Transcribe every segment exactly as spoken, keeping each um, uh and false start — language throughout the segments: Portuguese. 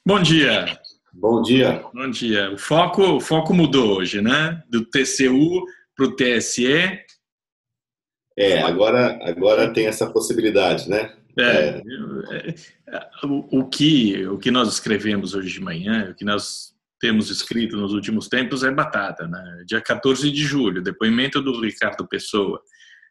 Bom dia. Bom dia. Bom dia. O foco, o foco mudou hoje, né? Do T C U para o T S E. É, agora, agora tem essa possibilidade, né? É, É, o, o que, o que nós escrevemos hoje de manhã, o que nós temos escrito nos últimos tempos é batata, né? Dia quatorze de julho, depoimento do Ricardo Pessoa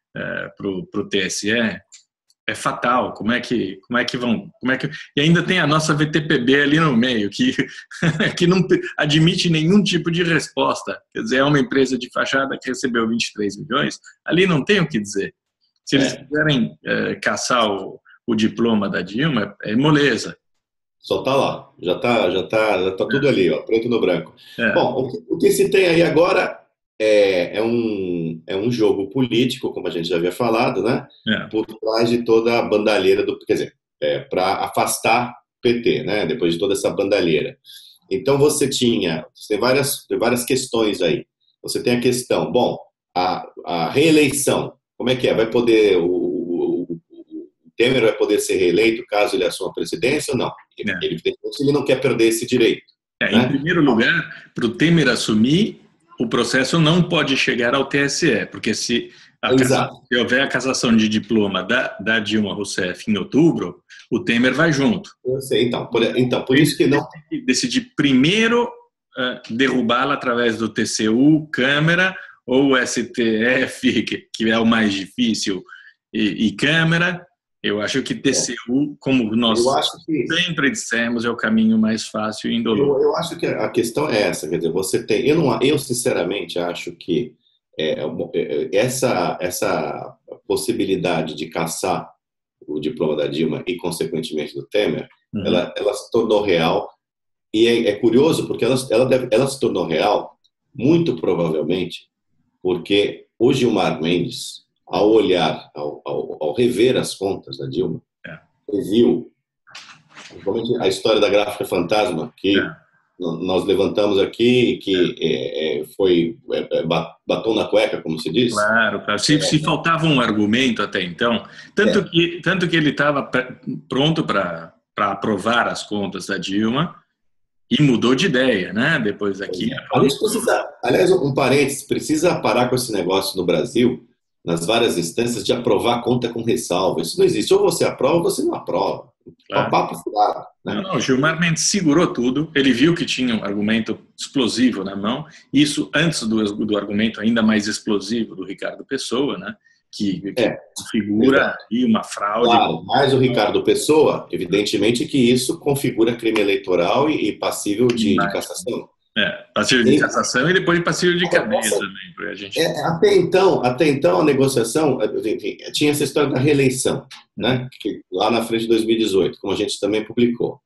é, para o T S E. É fatal. Como é que, como é que vão? Como é que e ainda tem a nossa V T P B ali no meio que que não admite nenhum tipo de resposta. Quer dizer, é uma empresa de fachada que recebeu vinte e três milhões. Ali não tem o que dizer. Se eles é, quiserem é, caçar o, o diploma da Dilma, é moleza. só tá lá, já tá, já tá, já tá tudo ali, ó, preto no branco. É, Bom, o que, o que se tem aí agora é, é um, é um jogo político, como a gente já havia falado, né? é, Por trás de toda a bandalheira do, quer dizer, é, para afastar P T, né? Depois de toda essa bandalheira. Então você tinha, você tem várias, tem várias questões aí. Você tem a questão, bom, a, a reeleição, como é que é? Vai poder o, o, o Temer vai poder ser reeleito caso ele assuma a presidência ou não? Ele, é. evidentemente, ele não quer perder esse direito, É, em né? primeiro lugar, para o Temer assumir, o processo não pode chegar ao T S E, porque se, a casa- Exato. se houver a cassação de diploma da, da Dilma Rousseff em outubro, o Temer vai junto. Eu sei, então, por, então, por Ele isso que não. tem que decidir primeiro eh, derrubá-la através do T C U, Câmara, ou o S T F, que, que é o mais difícil, e, e Câmara. Eu acho que É, T C U, como eu nós acho que sempre dissemos, é o caminho mais fácil e indolor. eu, eu acho que a questão é essa, quer dizer, você tem, eu não, eu sinceramente acho que é, é, essa essa possibilidade de caçar o diploma da Dilma e consequentemente do Temer, Uhum. ela, ela se tornou real e é, é curioso porque ela, ela, deve, ela se tornou real muito provavelmente porque o Gilmar Mendes, ao olhar, ao, ao, ao rever as contas da Dilma, É, ele viu principalmente a história da gráfica fantasma que é. nós levantamos aqui, que é, é, foi é, batom na cueca, como se diz. Claro, claro. Se, se faltava um argumento até então, tanto É, que, tanto que ele estava pronto para para aprovar as contas da Dilma e mudou de ideia, né? Depois daqui. a gente precisa, aliás, um parênteses, precisa parar com esse negócio no Brasil, nas várias instâncias, de aprovar a conta com ressalva. Isso não existe. Ou você aprova ou você não aprova. Claro. Papo furado, Não, né? não, o Gilmar Mendes segurou tudo. Ele viu que tinha um argumento explosivo na mão. Isso antes do, do argumento ainda mais explosivo do Ricardo Pessoa, né? Que, que É, configura exato. aí uma fraude. Claro, mas o Ricardo Pessoa, evidentemente que isso configura crime eleitoral e, e passível de, de cassação. É, passível de E, cassação e depois passível de agora, cadeia essa, também, para a gente. é, até então, até então a negociação, enfim, tinha essa história da reeleição, né? Que, lá na frente de dois mil e dezoito, como a gente também publicou.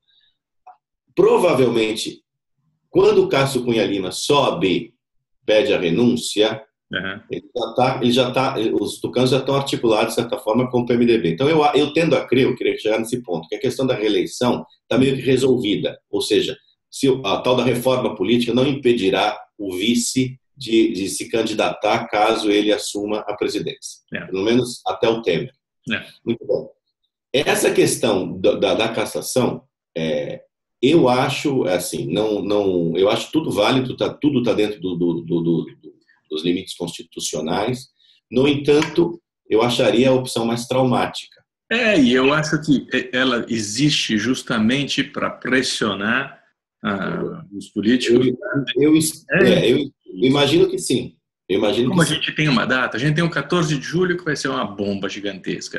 Provavelmente, quando o Cássio Cunha Lima sobe, pede a renúncia, Uhum. ele já tá, ele já tá, os tucanos já estão articulados, de certa forma, com o P M D B. Então, eu, eu tendo a crer, eu queria chegar nesse ponto, que a questão da reeleição está meio que resolvida. Ou seja, se a tal da reforma política não impedirá o vice de, de se candidatar caso ele assuma a presidência. É. Pelo menos até o Temer. É. Muito bom. Essa questão da, da, da cassação, é, eu acho, assim, não, não, eu acho tudo válido, tá, tudo está dentro do, do, do, do, dos limites constitucionais. No entanto, eu acharia a opção mais traumática. É, e eu acho que ela existe justamente para pressionar ah, os políticos. Eu, eu, É, é, eu imagino que sim. Eu imagino que como a sim. gente tem uma data, a gente tem o quatorze de julho que vai ser uma bomba gigantesca.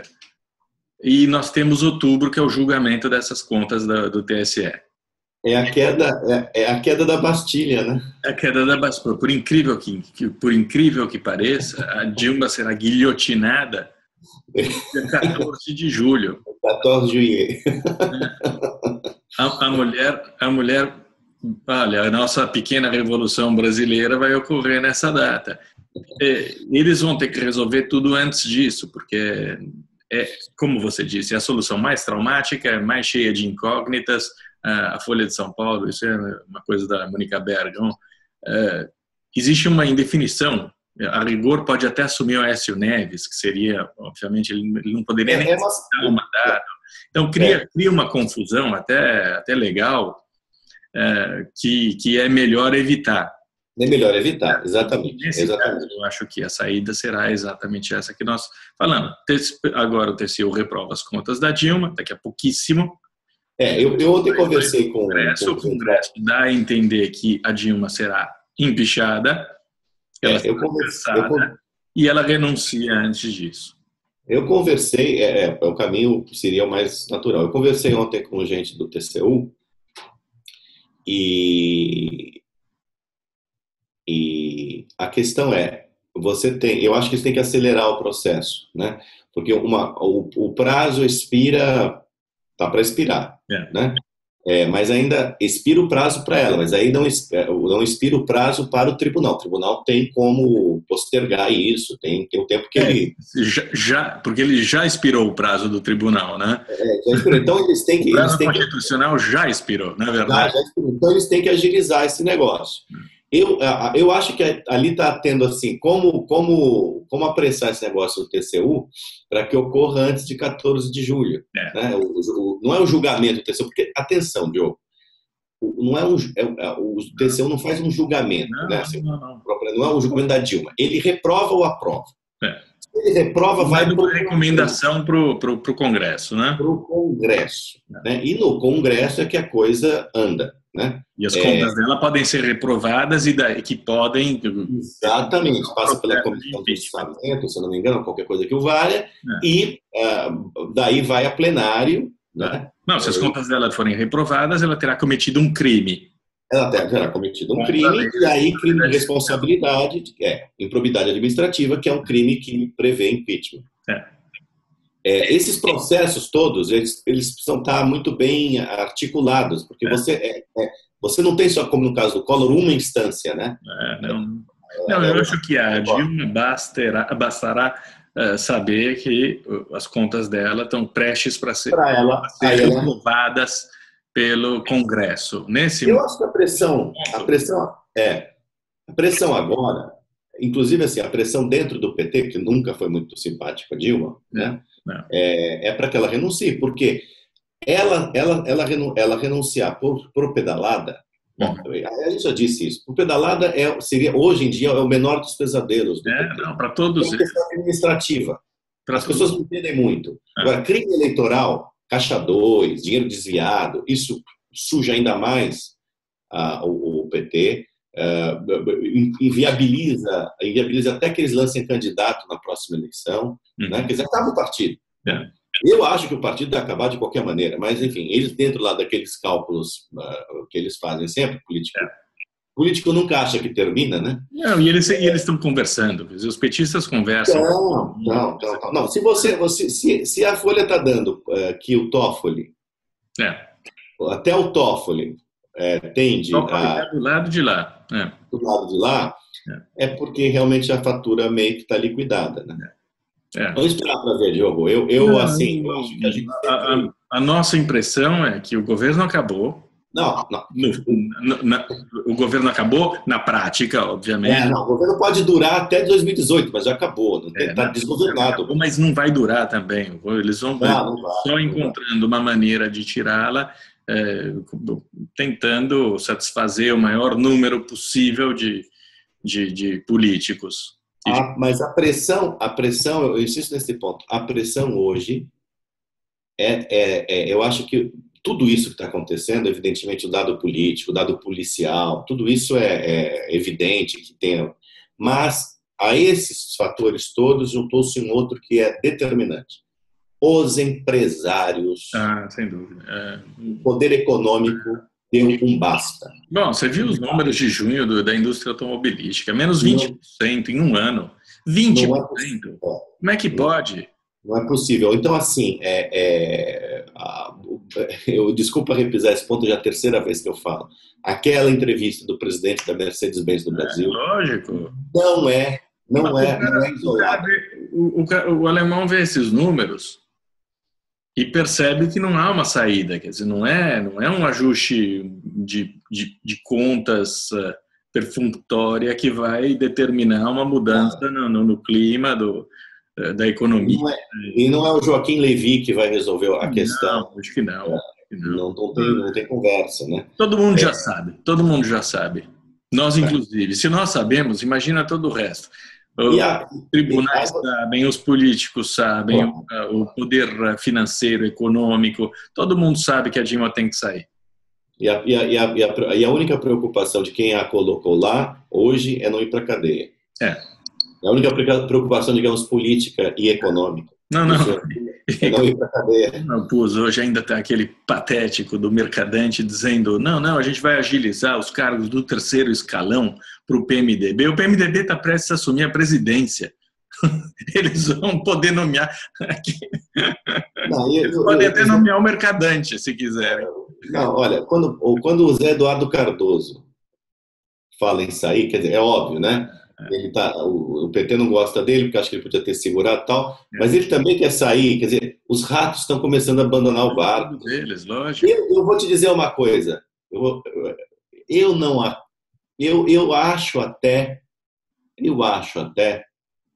E nós temos outubro, que é o julgamento dessas contas da, do T S E. É a queda, é, é a queda da Bastilha, né? A queda da Bastilha, por incrível que, que, por incrível que pareça, a Dilma será guilhotinada dia quatorze de julho. quatorze de julho. A, a mulher, a mulher, olha, a nossa pequena revolução brasileira vai ocorrer nessa data. É, eles vão ter que resolver tudo antes disso, porque é, como você disse, é a solução mais traumática, mais cheia de incógnitas. A Folha de São Paulo, isso é uma coisa da Mônica Bergamo, é, existe uma indefinição. A rigor pode até assumir o Aécio Neves, que seria, obviamente, ele não poderia É, nem é citar o uma, mandato. Então, cria, cria uma confusão até, até legal, é, que, que é melhor evitar. É melhor evitar, exatamente. Nesse exatamente. caso, eu acho que a saída será exatamente essa que nós falamos. Agora o T C U reprova as contas da Dilma, daqui a pouquíssimo. É, eu, eu ontem conversei com, Congresso, com o Congresso dá a entender que a Dilma será empichada, ela é, eu conversei, eu, e ela renuncia antes disso. Eu conversei, é, é, o caminho seria o mais natural. Eu conversei ontem com gente do T C U e, e a questão é, você tem, eu acho que você tem que acelerar o processo, né? Porque uma, o, o prazo expira, tá para expirar, é. né? É, mas ainda expira o prazo para ela, mas aí não, não expira o prazo para o tribunal. O tribunal tem como postergar isso, tem, tem o tempo que é, ele... Já, já, porque ele já expirou o prazo do tribunal, né? É, já expirou. Então eles têm que... O prazo eles têm constitucional que... já expirou, na verdade. Já, já expirou. Então eles têm que agilizar esse negócio. Eu, eu acho que ali está tendo assim, como, como, como apressar esse negócio do T C U para que ocorra antes de quatorze de julho. É. Né? O, o, não é o julgamento do T C U, porque, atenção, Diogo, não é um, é, o T C U não faz um julgamento, não, né? Assim, não, não. não é um julgamento da Dilma. Ele reprova ou aprova. É. Se ele reprova, vai para uma recomendação para o Congresso, né? Para o Congresso. Né? E no Congresso é que a coisa anda. Né? E as contas é... dela podem ser reprovadas e daí, que podem... Exatamente, passa pela comissão de orçamento, se eu não me engano, qualquer coisa que o valha, é. e uh, daí vai a plenário. Né? Não, se as contas dela forem reprovadas, ela terá cometido um crime. Ela terá cometido um crime, e aí crime de responsabilidade, que é improbidade administrativa, que é um crime que prevê impeachment. É. É, esses processos todos, eles, eles precisam estar muito bem articulados, porque é. você, é, é, você não tem só, como no caso do Collor, uma instância, né? É, não, não, eu acho que a Dilma bastará, bastará uh, saber que as contas dela estão prestes para ser, ela, ser aprovadas pelo Congresso. Nesse eu acho que a pressão, a pressão, é, a pressão agora, inclusive assim, a pressão dentro do P T, que nunca foi muito simpática a Dilma, né? É, é para que ela renuncie, porque ela, ela, ela, ela renunciar por, por pedalada, bom, a gente já disse isso, por pedalada é, seria, hoje em dia é o menor dos pesadelos do é, P T. não, para todos. É uma questão administrativa. Pra As pessoas não entendem muito. É. Agora, crime eleitoral, caixa dois, dinheiro desviado, isso suja ainda mais uh, o, o P T, uh, inviabiliza, inviabiliza até que eles lancem candidato na próxima eleição, uhum. né? Quer dizer, acaba o partido. É. Eu acho que o partido vai acabar de qualquer maneira, mas, enfim, eles dentro lá daqueles cálculos uh, que eles fazem sempre, político, é. político nunca acha que termina, né? Não, e eles e eles estão conversando, os petistas conversam. Não, não, não. não. não. Se, você, você, se, se a Folha está dando uh, que o Toffoli, é. até o Toffoli é, tende Toffoli a... É do lado de lá. É. Do lado de lá, é, é porque realmente a fatura meio que está liquidada, né? É. Vamos esperar para ver, Diogo. Eu, eu não, assim, eu acho que a gente sempre... a, a, a nossa impressão é que o governo acabou. Não, não. No, no, na, o governo acabou na prática, obviamente. É, não, o governo pode durar até dois mil e dezoito, mas já acabou. Está é, tá desgovernado. Acabou, mas não vai durar também. Eles vão não, não vai, só encontrando uma maneira de tirá-la, é, tentando satisfazer o maior número possível de, de, de políticos. Ah, mas a pressão, a pressão, eu insisto nesse ponto, a pressão hoje é, é, é eu acho que tudo isso que está acontecendo, evidentemente o dado político, o dado policial, tudo isso é, é evidente que tem, mas a esses fatores todos juntou-se um outro que é determinante. Os empresários, ah, sem dúvida, é... o poder econômico deu um basta. Bom, você viu os números de junho do, da indústria automobilística, menos vinte por cento em um ano. vinte por cento? É Como é que pode? Não é possível. Então, assim, é, é, a, eu desculpa repisar esse ponto, já é a terceira vez que eu falo. Aquela entrevista do presidente da Mercedes-Benz do Brasil. É, lógico. Não é, não é, cara, não é isolado. O, o, o alemão vê esses números e percebe que não há uma saída, quer dizer, não é, não é um ajuste de, de, de contas uh, perfunctória que vai determinar uma mudança ah. no, no, no clima do, uh, da economia. Não é, e não é o Joaquim Levy que vai resolver a não, questão. Acho que não. Não, não, tem, não tem conversa, né? Todo mundo é. já sabe, todo mundo já sabe. Nós, inclusive. Se nós sabemos, imagina todo o resto. Os a, tribunais a... sabem, os políticos sabem, Claro. o, o poder financeiro, econômico, todo mundo sabe que a Dilma tem que sair. E a, e, a, e, a, e, a, e a única preocupação de quem a colocou lá, hoje, é não ir para a cadeia. É. É a única preocupação, digamos, política e econômica. Não, não. É não ir para a cadeia. Não, pus, hoje ainda está aquele patético do mercadante dizendo não, não, a gente vai agilizar os cargos do terceiro escalão para o P M D B. O P M D B está prestes a assumir a presidência. Eles vão poder nomear... Não, eu, Eles eu, podem eu, até eu, nomear o mercadante, se quiserem. Não, olha, quando, quando o Zé Eduardo Cardoso fala em sair, quer dizer, é óbvio, né? Ele tá, o, o P T não gosta dele, porque acha que ele podia ter segurado e tal, é. Mas ele também quer sair, quer dizer, os ratos estão começando a abandonar o barco. Deles, lógico. Eu, eu vou te dizer uma coisa, eu, eu não, eu, eu acho até, eu acho até,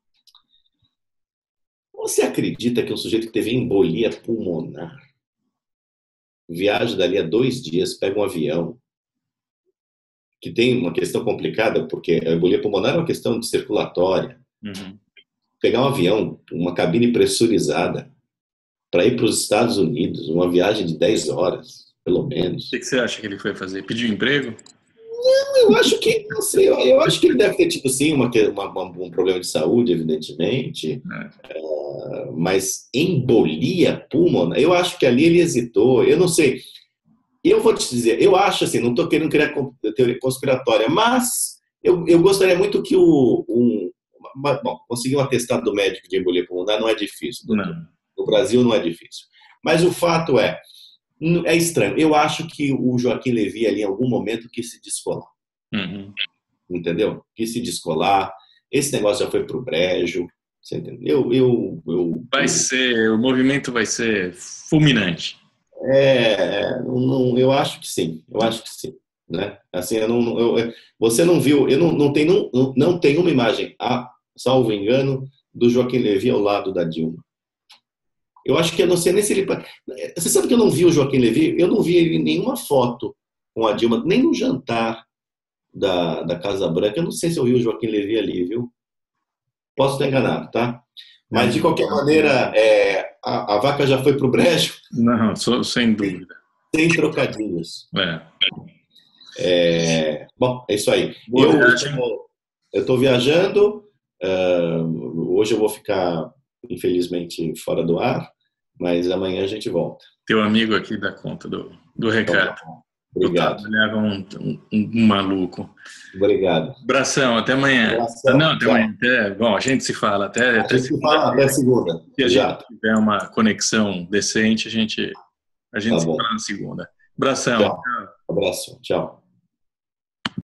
você acredita que um sujeito que teve embolia pulmonar, viaja dali a dois dias, pega um avião, que tem uma questão complicada, porque a embolia pulmonar é uma questão circulatória. Uhum. Pegar um avião, uma cabine pressurizada, para ir para os Estados Unidos, uma viagem de dez horas, pelo menos. O que você acha que ele foi fazer? Pediu emprego? Não, eu acho que, não sei, eu acho que ele deve ter tido, sim, uma, uma, um problema de saúde, evidentemente, é. uh, mas embolia pulmonar, eu acho que ali ele hesitou, eu não sei. Eu vou te dizer, eu acho assim, não estou querendo criar teoria conspiratória, mas eu, eu gostaria muito que o... Um, bom, conseguir um atestado do médico de embolia pulmonar não é difícil. Não. No Brasil não é difícil. Mas o fato é, é estranho. Eu acho que o Joaquim Levy ali em algum momento quis se descolar. Uhum. Entendeu? Quis se descolar. Esse negócio já foi pro brejo. Você entendeu? Eu, eu, eu, vai eu... ser, o movimento vai ser fulminante. É, não, eu acho que sim, eu acho que sim, né? Assim, eu não, eu, você não viu, eu não, não tem não, não tem uma imagem, ah, salvo engano, do Joaquim Levy ao lado da Dilma. Eu acho que eu não sei nem se ele, você sabe que eu não vi o Joaquim Levy, eu não vi ele em nenhuma foto com a Dilma, nem no jantar da, da Casa Branca. Eu não sei se eu vi o Joaquim Levy ali, viu? Posso estar enganado, tá? Mas, de qualquer maneira, é, a, a vaca já foi pro brejo. Não, só, sem dúvida. Sem trocadilhos. É. É, bom, é isso aí. Boa eu estou viajando. Uh, hoje eu vou ficar, infelizmente, fora do ar. Mas amanhã a gente volta. Teu amigo aqui dá conta do, do recado. Então, obrigado. Eu leva um, um, um maluco. Obrigado. Abração, até amanhã. Abração, Não, até tchau. amanhã. Até, bom, a gente se fala até, a até gente segunda. Se fala até segunda. Se a Exato. gente tiver uma conexão decente, a gente, a gente tá se bom. fala na segunda. Abração. Tchau. Abraço. Tchau.